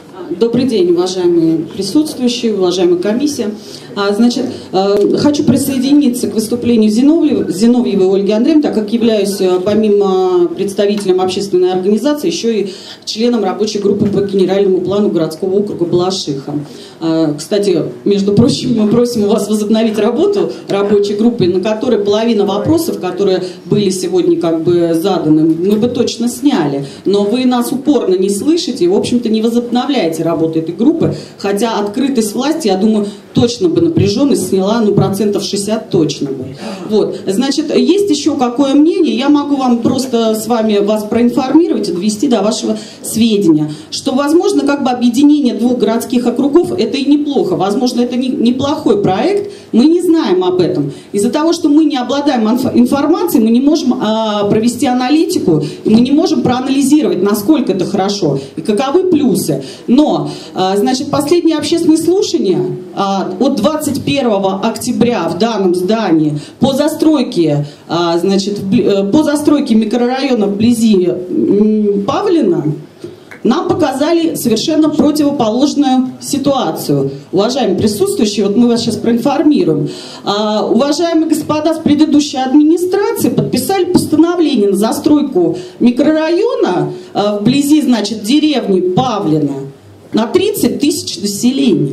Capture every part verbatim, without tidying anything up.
Добрый день, уважаемые присутствующие, уважаемая комиссия. Значит, хочу присоединиться к выступлению Зиновьевой, Зиновьевой Ольги Андреевны, так как являюсь, помимо представителем общественной организации, еще и членом рабочей группы по генеральному плану городского округа Балашиха. Кстати, между прочим, мы просим у вас возобновить работу рабочей группы, на которой половина вопросов, которые были сегодня как бы заданы, мы бы точно сняли. Но вы нас упорно не слышите и, в общем-то, не возобновляете работу этой группы, хотя открытость власти, я думаю, точно бы напряженность сняла, ну, процентов шестьдесят точно бы. Вот, значит, есть еще какое мнение, я могу вам просто с вами вас проинформировать и довести до вашего сведения, что, возможно, как бы объединение двух городских округов, это и неплохо, возможно, это не, неплохой проект, мы не знаем об этом. Из-за того, что мы не обладаем информацией, мы не можем а, провести аналитику, и мы не можем проанализировать, насколько это хорошо и каковы плюсы. Но, а, значит, последние общественные слушания а, от двадцать первого октября в данном здании по застройке, а, значит, по застройке микрорайона вблизи Павлина нам показали совершенно противоположную ситуацию. Уважаемые присутствующие, вот мы вас сейчас проинформируем. А, уважаемые господа с предыдущей администрации подписали постановление на застройку микрорайона а, вблизи, значит, деревни Павлина на тридцать тысяч населения.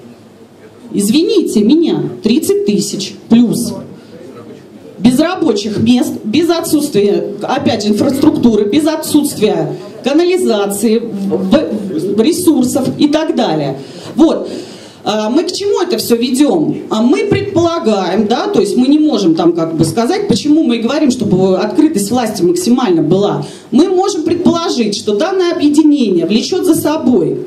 Извините меня, тридцать тысяч плюс. Без рабочих мест, без отсутствия, опять же, инфраструктуры, без отсутствия канализации, ресурсов и так далее. Вот. Мы к чему это все ведем? Мы предполагаем, да, то есть мы не можем там как бы сказать, почему мы и говорим, чтобы открытость власти максимально была. Мы можем предположить, что данное объединение влечет за собой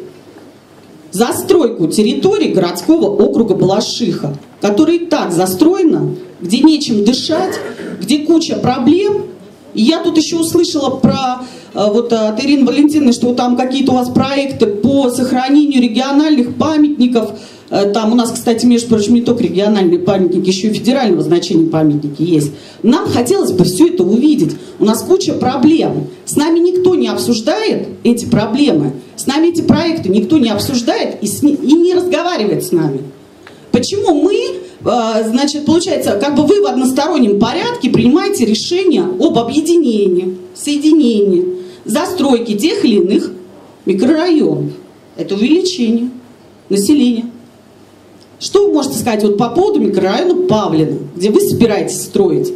застройку территории городского округа Балашиха, которая и так застроена, где нечем дышать, где куча проблем. И я тут еще услышала про, вот от Ирины Валентиновны, что там какие-то у вас проекты по сохранению региональных памятников. Там у нас, кстати, между прочим, не только региональные памятники, еще и федерального значения памятники есть. Нам хотелось бы все это увидеть. У нас куча проблем. С нами никто не обсуждает эти проблемы. С нами эти проекты никто не обсуждает и, с, и не разговаривает с нами. Почему мы, значит, получается, как бы вы в одностороннем порядке принимаете решение об объединении, соединении, застройке тех или иных микрорайонов? Это увеличение населения. Что вы можете сказать вот по поводу микрорайона Павлина, где вы собираетесь строить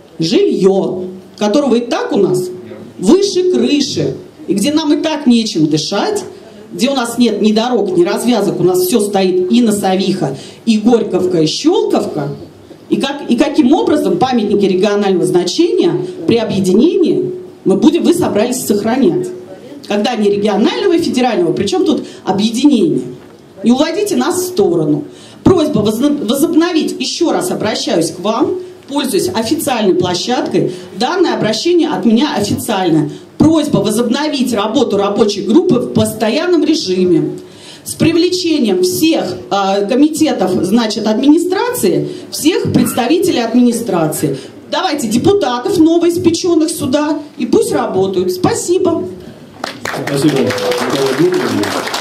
жилье, которого и так у нас выше крыши, и где нам и так нечем дышать, где у нас нет ни дорог, ни развязок, у нас все стоит и Носовиха, и Горьковка, и Щелковка, и, как, и каким образом памятники регионального значения при объединении мы будем, вы собрались сохранять. Когда не регионального и федерального, причем тут объединение. Не уводите нас в сторону. Просьба возобновить, еще раз обращаюсь к вам, пользуясь официальной площадкой, данное обращение от меня официальное. Просьба возобновить работу рабочей группы в постоянном режиме с привлечением всех э, комитетов, значит, администрации, всех представителей администрации. Давайте депутатов новоиспеченных сюда и пусть работают. Спасибо. Спасибо.